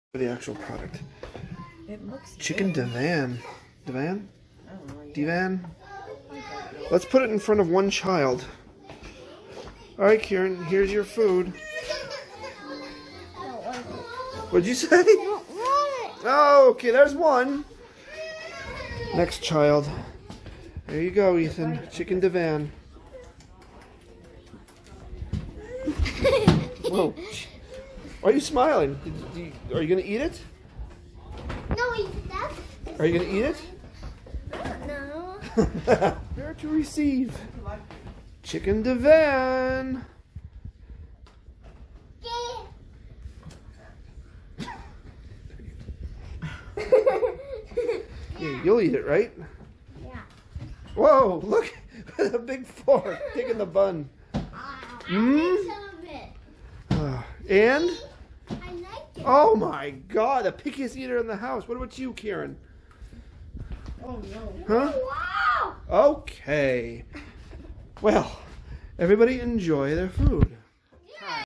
For the actual product. It looks Chicken good. Divan. Divan? I don't know. Divan? Let's put it in front of one child. Alright, Kieran, here's your food. What'd you say? Oh, okay, there's one. Next child. There you go, Ethan. Chicken Divan. Whoa. Why are you smiling? Are you going to eat it? No, eat that. Are you going to eat it? No. Prepare to receive. Chicken Divan. Yeah, you'll eat it, right? Yeah. Whoa, look at a big fork taking the bun. I like some of it. And? I like it. Oh my God, the pickiest eater in the house. What about you, Kieran? Oh no. Huh? Wow. Okay. Well, everybody enjoy their food.